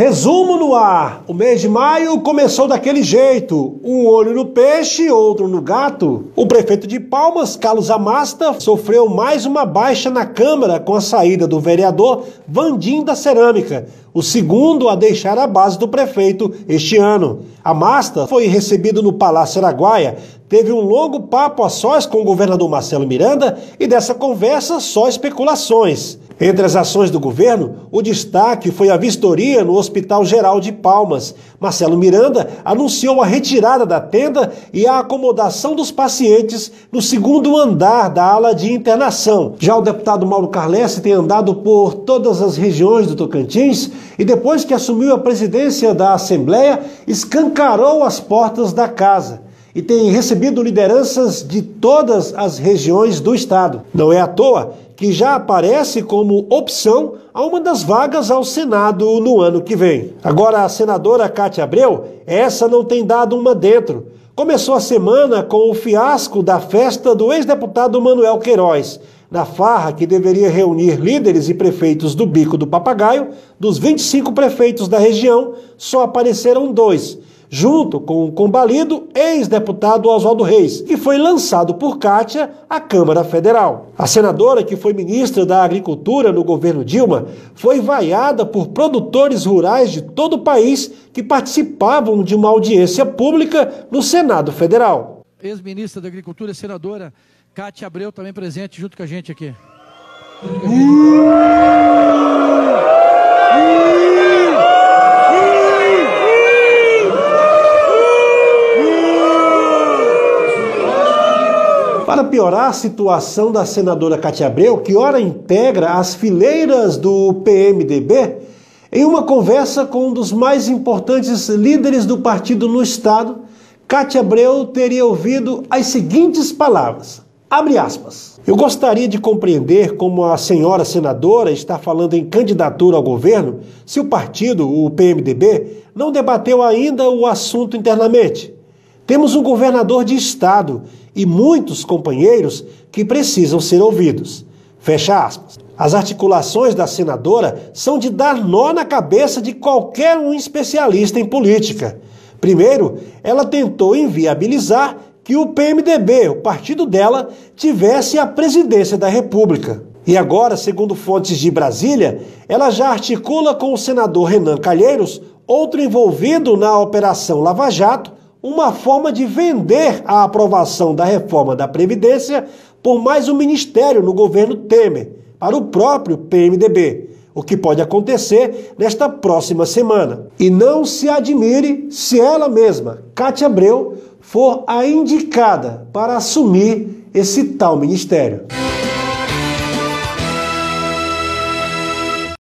Resumo no ar. O mês de maio começou daquele jeito. Um olho no peixe, outro no gato. O prefeito de Palmas, Carlos Amasta, sofreu mais uma baixa na Câmara com a saída do vereador Vandim da Cerâmica, o segundo a deixar a base do prefeito este ano. Amasta foi recebido no Palácio Araguaia, teve um longo papo a sós com o governador Marcelo Miranda e dessa conversa só especulações. Entre as ações do governo, o destaque foi a vistoria no Hospital Geral de Palmas. Marcelo Miranda anunciou a retirada da tenda e a acomodação dos pacientes no segundo andar da ala de internação. Já o deputado Mauro Carlesse tem andado por todas as regiões do Tocantins e depois que assumiu a presidência da Assembleia, escancarou as portas da casa e tem recebido lideranças de todas as regiões do estado. Não é à toa que já aparece como opção a uma das vagas ao Senado no ano que vem. Agora, a senadora Cátia Abreu, essa não tem dado uma dentro. Começou a semana com o fiasco da festa do ex-deputado Manuel Queiroz. Na farra que deveria reunir líderes e prefeitos do Bico do Papagaio, dos 25 prefeitos da região, só apareceram 2. Junto com o combalido ex-deputado Oswaldo Reis, que foi lançado por Cátia à Câmara Federal. A senadora, que foi ministra da Agricultura no governo Dilma, foi vaiada por produtores rurais de todo o país que participavam de uma audiência pública no Senado Federal. Ex-ministra da Agricultura, senadora Cátia Abreu, também presente junto com a gente aqui. Para piorar a situação da senadora Cátia Abreu, que ora integra as fileiras do PMDB, em uma conversa com um dos mais importantes líderes do partido no estado, Cátia Abreu teria ouvido as seguintes palavras, abre aspas: "Eu gostaria de compreender como a senhora senadora está falando em candidatura ao governo se o partido, o PMDB, não debateu ainda o assunto internamente. Temos um governador de estado e muitos companheiros que precisam ser ouvidos." Fecha aspas. As articulações da senadora são de dar nó na cabeça de qualquer um especialista em política. Primeiro, ela tentou inviabilizar que o PMDB, o partido dela, tivesse a presidência da República. E agora, segundo fontes de Brasília, ela já articula com o senador Renan Calheiros, outro envolvido na Operação Lava Jato, uma forma de vender a aprovação da reforma da Previdência por mais um ministério no governo Temer, para o próprio PMDB, o que pode acontecer nesta próxima semana. E não se admire se ela mesma, Cátia Abreu, for a indicada para assumir esse tal ministério.